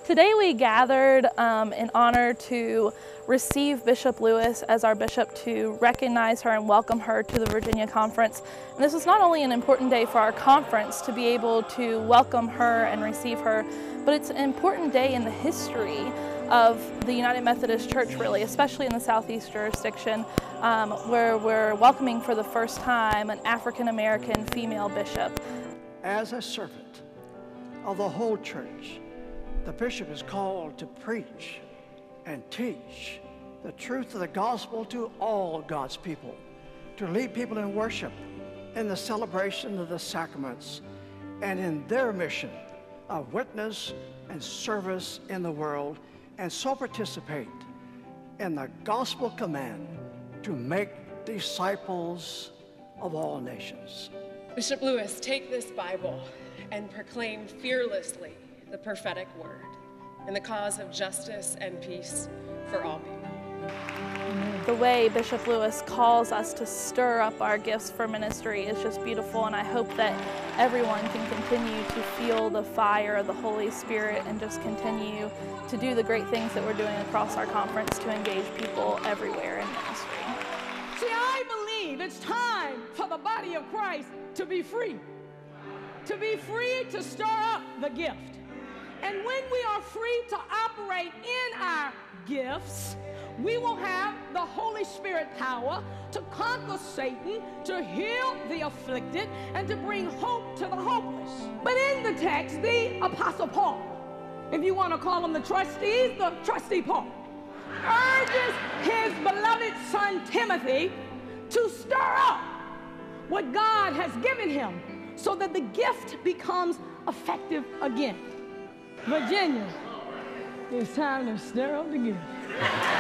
Today we gathered in honor to receive Bishop Lewis as our bishop, to recognize her and welcome her to the Virginia Conference. And this is not only an important day for our conference to be able to welcome her and receive her, but it's an important day in the history of the United Methodist Church, really, especially in the Southeast jurisdiction, where we're welcoming for the first time an African-American female bishop. As a servant of the whole church, the bishop is called to preach and teach the truth of the gospel to all God's people, to lead people in worship, in the celebration of the sacraments, and in their mission of witness and service in the world, and so participate in the gospel command to make disciples of all nations. Bishop Lewis, take this Bible and proclaim fearlessly the prophetic word in the cause of justice and peace for all people. The way Bishop Lewis calls us to stir up our gifts for ministry is just beautiful, and I hope that everyone can continue to feel the fire of the Holy Spirit and just continue to do the great things that we're doing across our conference to engage people everywhere in ministry. See, I believe it's time for the body of Christ to be free. To be free to stir up the gift. And when we are free to operate in our gifts, we will have the Holy Spirit power to conquer Satan, to heal the afflicted, and to bring hope to the hopeless. But in the text, the Apostle Paul, if you want to call him the trustee Paul, urges his beloved son Timothy to stir up what God has given him so that the gift becomes effective again. Virginia, it's time to stir up the gift.